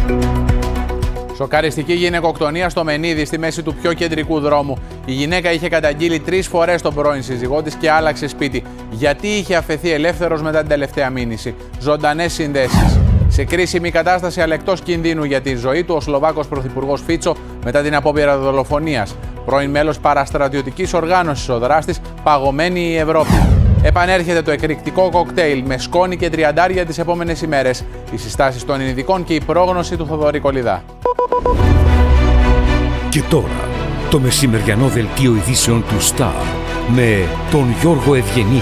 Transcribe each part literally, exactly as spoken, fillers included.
Σοκαριστική γυναικοκτονία στο Μενίδη, στη μέση του πιο κεντρικού δρόμου. Η γυναίκα είχε καταγγείλει τρεις φορές τον πρώην σύζυγό της και άλλαξε σπίτι. Γιατί είχε αφαιθεί ελεύθερος μετά την τελευταία μήνυση. Ζωντανές συνδέσεις. Σε κρίσιμη κατάσταση αλλά εκτός κινδύνου για τη ζωή του, ο Σλοβάκος πρωθυπουργός Φίτσο μετά την απόπειρα δολοφονίας. Πρώην μέλος παραστρατιωτικής οργάνωσης ο δράστης, παγωμένη η Ευρώπη. Επανέρχεται το εκρηκτικό κοκτέιλ με σκόνη και τριαντάρια τις επόμενες ημέρες. Οι συστάσεις των ειδικών και η πρόγνωση του Θοδωρή Κολιδά. Και τώρα, το μεσημεριανό δελτίο ειδήσεων του Σταρ με τον Γιώργο Ευγενή.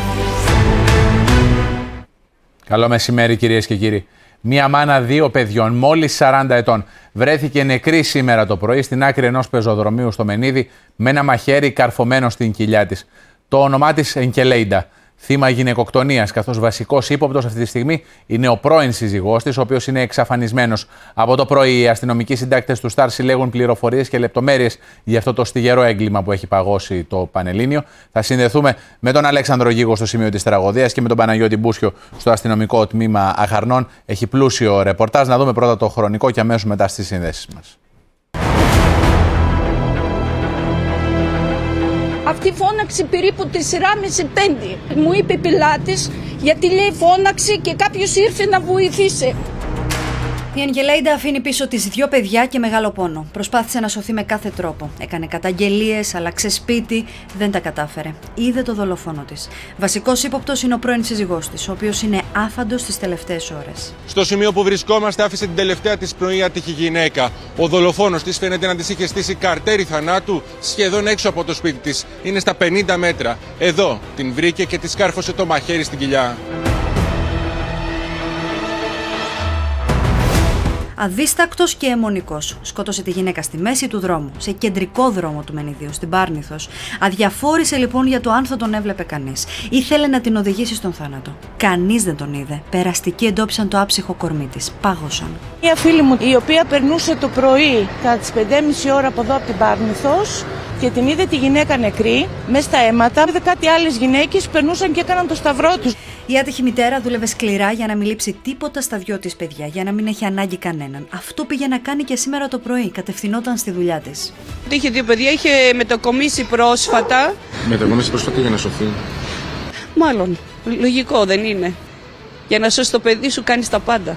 Καλό μεσημέρι κυρίες και κύριοι. Μία μάνα δύο παιδιών, μόλις σαράντα ετών, βρέθηκε νεκρή σήμερα το πρωί στην άκρη ενός πεζοδρομίου στο Μενίδη με ένα μαχαίρι καρφωμένο στην κοιλιά της. Το όνομά της Εγκελέιντα. Θύμα γυναικοκτονίας, καθώς βασικός ύποπτος αυτή τη στιγμή είναι ο πρώην σύζυγός της, ο οποίος είναι εξαφανισμένος. Από το πρωί, οι αστυνομικοί συντάκτες του Σταρ συλλέγουν πληροφορίες και λεπτομέρειες για αυτό το στιγερό έγκλημα που έχει παγώσει το Πανελλήνιο. Θα συνδεθούμε με τον Αλέξανδρο Γίγο στο σημείο της τραγωδίας και με τον Παναγιώτη Μπούσιο στο αστυνομικό τμήμα Αχαρνών. Έχει πλούσιο ρεπορτάζ. Να δούμε πρώτα το χρονικό και αμέσως μετά στις συνδέσεις μας. Αυτή φώναξε περίπου τεσσεράμισι πέντε. Μου είπε πελάτης γιατί λέει φώναξε και κάποιος ήρθε να βοηθήσει. Η Εγκελέιντα αφήνει πίσω της δύο παιδιά και μεγάλο πόνο. Προσπάθησε να σωθεί με κάθε τρόπο. Έκανε καταγγελίες, άλλαξε σπίτι, δεν τα κατάφερε. Είδε το δολοφόνο της. Βασικός ύποπτος είναι ο πρώην σύζυγός της, ο οποίος είναι άφαντος τις τελευταίες ώρες. Στο σημείο που βρισκόμαστε, άφησε την τελευταία της πνοή άτυχη γυναίκα. Ο δολοφόνος της φαίνεται να της είχε στήσει καρτέρι θανάτου σχεδόν έξω από το σπίτι της. Είναι στα πενήντα μέτρα. Εδώ την βρήκε και της κάρφωσε το μαχαίρι στην κοιλιά. Αδίστακτος και αιμονικός. Σκότωσε τη γυναίκα στη μέση του δρόμου, σε κεντρικό δρόμο του Μενιδίου, στην Πάρνηθος. Αδιαφόρησε λοιπόν για το αν θα τον έβλεπε κανείς. Ήθελε να την οδηγήσει στον θάνατο. Κανείς δεν τον είδε. Περαστικοί εντόπισαν το άψυχο κορμί της. Πάγωσαν. Μια φίλη μου, η οποία περνούσε το πρωί κατά τις πέντε και μισή ώρα από εδώ από την Πάρνηθος και την είδε τη γυναίκα νεκρή, μέσα στα αίματα. Είδε κάτι άλλες γυναίκες περνούσαν και έκαναν το σταυρό τους. Η άτυχη μητέρα δούλευε σκληρά για να μην λείψει τίποτα στα δυο της παιδιά, για να μην έχει ανάγκη κανέναν. Αυτό πήγε να κάνει και σήμερα το πρωί. Κατευθυνόταν στη δουλειά της. Είχε δύο παιδιά, είχε μετακομίσει πρόσφατα. Μετακομίσει πρόσφατα για να σωθεί. Μάλλον. Λογικό δεν είναι. Για να σώσει το παιδί σου κάνεις τα πάντα.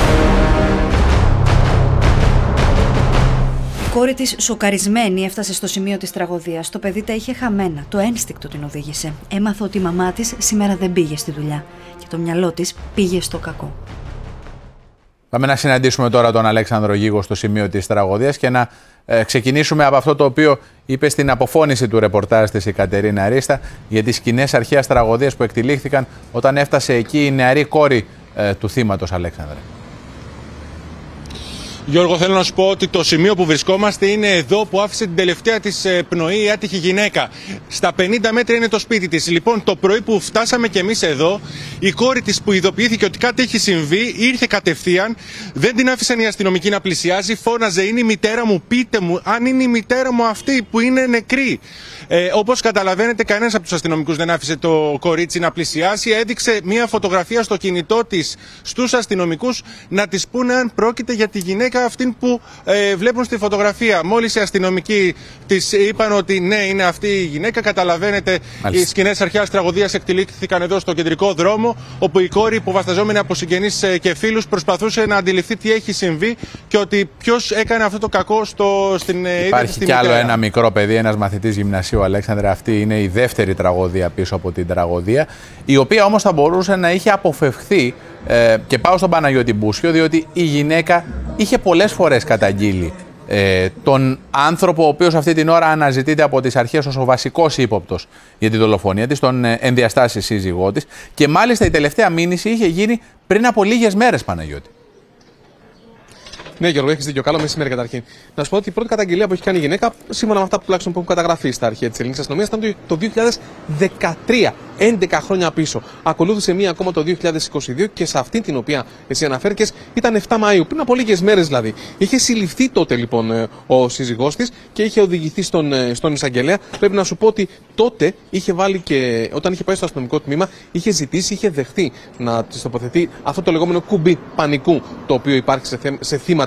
Η κόρη της, σοκαρισμένη, έφτασε στο σημείο της τραγωδίας. Το παιδί τα είχε χαμένα. Το ένστικτο την οδήγησε. Έμαθε ότι η μαμά της σήμερα δεν πήγε στη δουλειά. Και το μυαλό της πήγε στο κακό. Πάμε να συναντήσουμε τώρα τον Αλέξανδρο Γίγο στο σημείο της τραγωδίας και να ε, ξεκινήσουμε από αυτό το οποίο είπε στην αποφώνηση του ρεπορτάζ της η Κατερίνα Ρίστα για τις σκηνές αρχαίας τραγωδίας που εκτυλίχθηκαν όταν έφτασε εκεί η νεαρή κόρη ε, του θύματος, Αλέξανδρε. Γιώργο, θέλω να σου πω ότι το σημείο που βρισκόμαστε είναι εδώ που άφησε την τελευταία της πνοή η άτυχη γυναίκα. Στα πενήντα μέτρα είναι το σπίτι της. Λοιπόν, το πρωί που φτάσαμε κι εμείς εδώ, η κόρη της που ειδοποιήθηκε ότι κάτι έχει συμβεί, ήρθε κατευθείαν. Δεν την άφησαν οι αστυνομικοί να πλησιάζει. Φώναζε, είναι η μητέρα μου, πείτε μου αν είναι η μητέρα μου αυτή που είναι νεκρή. Ε, όπως καταλαβαίνετε, κανένας από τους αστυνομικούς δεν άφησε το κορίτσι να πλησιάσει. Έδειξε μια φωτογραφία στο κινητό της στους αστυνομικούς να της πούνε αν πρόκειται για τη γυναίκα αυτήν που ε, βλέπουν στη φωτογραφία. Μόλις οι αστυνομικοί της είπαν ότι ναι, είναι αυτή η γυναίκα, καταλαβαίνετε, μάλιστα, οι σκηνές αρχαίας τραγωδίας εκτελήθηκαν εδώ στο κεντρικό δρόμο, όπου η κόρη, υποβασταζόμενη από συγγενείς και φίλους, προσπαθούσε να αντιληφθεί τι έχει συμβεί και ότι ποιος έκανε αυτό το κακό στο, στην ίδια. Υπάρχει κι άλλο ένα μικρό παιδί, ένας μαθητής γυμνασίου, Αλέξανδρε. Αυτή είναι η δεύτερη τραγωδία πίσω από την τραγωδία, η οποία όμως θα μπορούσε να είχε αποφευχθεί. Ε, και πάω στον Παναγιώτη Μπούσιο, διότι η γυναίκα είχε πολλές φορές καταγγείλει ε, τον άνθρωπο ο οποίος αυτή την ώρα αναζητείται από τις αρχές ως ο βασικός ύποπτος για τη δολοφονία της, τον ε, ενδιαστάσει σύζυγό της, και μάλιστα η τελευταία μήνυση είχε γίνει πριν από λίγες μέρες, Παναγιώτη. Ναι, Γιώργο, έχεις δίκιο. Καλό μεσημέρι καταρχήν. Να σου πω ότι η πρώτη καταγγελία που έχει κάνει η γυναίκα, σύμφωνα με αυτά που τουλάχιστον που έχουν καταγραφεί στα αρχεία της ελληνικής αστυνομίας, ήταν το δύο χιλιάδες δεκατρία, έντεκα χρόνια πίσω. Ακολούθησε μία ακόμα το δύο χιλιάδες είκοσι δύο και σε αυτή την οποία εσύ αναφέρκες ήταν εφτά Μαΐου, πριν από λίγες μέρες δηλαδή. Είχε συλληφθεί τότε λοιπόν ο σύζυγός της και είχε οδηγηθεί στον, στον εισαγγελέα. Πρέπει να σου πω ότι τότε είχε βάλει και, όταν είχε πάει στο αστυνομικό τμήμα, είχε ζητήσει, είχε δεχθεί να της τοποθετεί αυτό το λεγόμενο κουμπί πανικού το οποίο υπάρχει σε, σε θύματα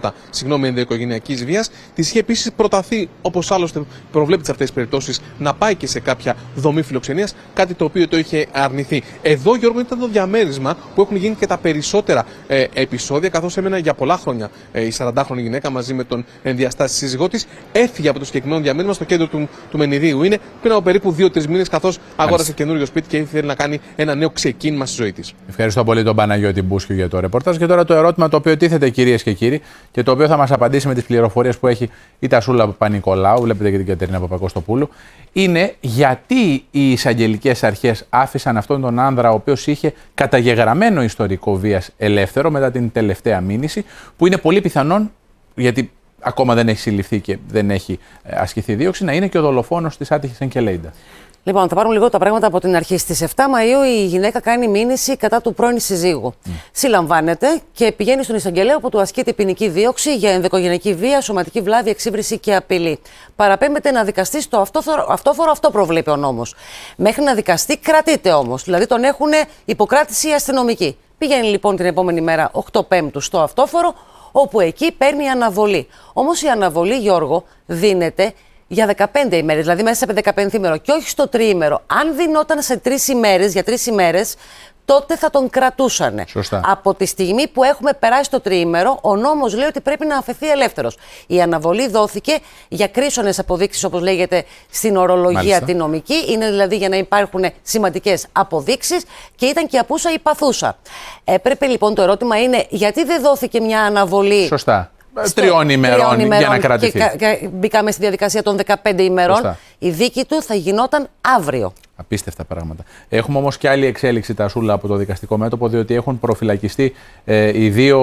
θύματα ενδοοικογενειακής βίας. Της είχε επίσης προταθεί, όπως άλλωστε προβλέπει σε αυτές τις περιπτώσεις, να πάει και σε κάποια δομή φιλοξενίας, κάτι το οποίο το είχε αρνηθεί. Εδώ, Γιώργο, ήταν το διαμέρισμα που έχουν γίνει και τα περισσότερα ε, επεισόδια, καθώς έμενα για πολλά χρόνια ε, η σαραντάχρονη γυναίκα μαζί με τον ενδιαστάση σύζυγό της. Έφυγε από το συγκεκριμένο διαμέρισμα στο κέντρο του, του Μενιδίου. Είναι πριν από περίπου δύο τρεις μήνες, καθώς αγόρασε καινούριο σπίτι και ήθελε να κάνει ένα νέο ξεκίνημα στη ζωή της. Ευχαριστώ πολύ τον Παναγιώτη Μπούσκιο για το ρεπορτάζ. Και τώρα το ερώτημα το οποίο τίθεται, κυρίες και κύριοι, και το οποίο θα μας απαντήσει με τις πληροφορίες που έχει η Τασούλα Παπα-Νικολάου, βλέπετε και την Κατερίνα Παπακοστοπούλου, είναι γιατί οι εισαγγελικές αρχές άφησαν αυτόν τον άνδρα, ο οποίος είχε καταγεγραμμένο ιστορικό βίας, ελεύθερο μετά την τελευταία μήνυση, που είναι πολύ πιθανόν, γιατί ακόμα δεν έχει συλληφθεί και δεν έχει ασκηθεί δίωξη, να είναι και ο δολοφόνος της άτυχης Ενκελέιντα. Λοιπόν, θα πάρουμε λίγο τα πράγματα από την αρχή. Στις εφτά Μαΐου η γυναίκα κάνει μήνυση κατά του πρώην συζύγου. Mm. Συλλαμβάνεται και πηγαίνει στον εισαγγελέα, όπου του ασκείται ποινική δίωξη για ενδοοικογενειακή βία, σωματική βλάβη, εξύβριση και απειλή. Παραπέμπεται να δικαστεί στο αυτόφορο, αυτόφορο, αυτό προβλέπει ο νόμος. Μέχρι να δικαστεί κρατείται όμως. Δηλαδή τον έχουν υποκράτηση οι αστυνομικοί. Πηγαίνει λοιπόν την επόμενη μέρα, οκτώ Πέμπτου, στο αυτόφορο, όπου εκεί παίρνει αναβολή. Όμως η αναβολή, Γιώργο, δίνεται για δεκαπέντε ημέρες, δηλαδή μέσα σε δεκαπενθήμερο και όχι στο τριήμερο. Αν δινόταν σε τρεις ημέρες, για τρεις ημέρες, τότε θα τον κρατούσανε. Σωστά. Από τη στιγμή που έχουμε περάσει το τριήμερο, ο νόμος λέει ότι πρέπει να αφαιθεί ελεύθερος. Η αναβολή δόθηκε για κρίσονες αποδείξεις, όπως λέγεται στην ορολογία Μάλιστα. τη νομική. Είναι δηλαδή για να υπάρχουν σημαντικές αποδείξεις και ήταν και απούσα ή παθούσα. Έπρεπε λοιπόν, το ερώτημα είναι, γιατί δεν δόθηκε μια αναβολή. Σωστά. Τριών ημερών για να κρατηθεί. Και, και μπήκαμε στη διαδικασία των δεκαπέντε ημερών. Σωστά. Η δίκη του θα γινόταν αύριο. Απίστευτα πράγματα. Έχουμε όμως και άλλη εξέλιξη, Τασούλα, από το δικαστικό μέτωπο, διότι έχουν προφυλακιστεί ε, οι δύο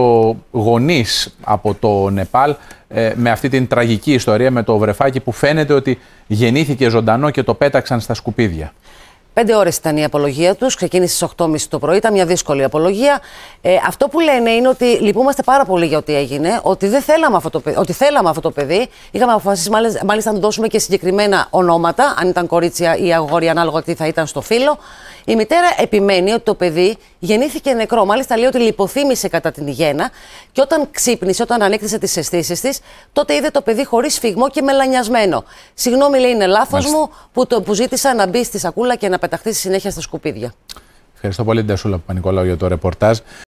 γονείς από το Νεπάλ ε, με αυτή την τραγική ιστορία με το βρεφάκι που φαίνεται ότι γεννήθηκε ζωντανό και το πέταξαν στα σκουπίδια. Πέντε ώρες ήταν η απολογία τους, ξεκίνησε στις οκτώ και μισή το πρωί, ήταν μια δύσκολη απολογία. Ε, αυτό που λένε είναι ότι λυπούμαστε πάρα πολύ για ό,τι έγινε, ότι, δεν θέλαμε αυτό το, ότι θέλαμε αυτό το παιδί. Είχαμε αποφασίσει μάλιστα, μάλιστα να του δώσουμε και συγκεκριμένα ονόματα, αν ήταν κορίτσια ή αγόρια, ανάλογα τι θα ήταν στο φύλο. Η μητέρα επιμένει ότι το παιδί γεννήθηκε νεκρό. Μάλιστα λέει ότι λιποθύμησε κατά την γέννα και όταν ξύπνησε, όταν ανέκτησε τις αισθήσεις της, τότε είδε το παιδί χωρίς φυγμό και μελανιασμένο. Συγγνώμη, λέει, είναι λάθος μου που, το, που ζήτησα να μπει στη σακούλα και να πεταχθεί στη συνέχεια στα σκουπίδια. Ευχαριστώ πολύ την Τασούλα Παπα-Νικολάου για το ρεπορτάζ.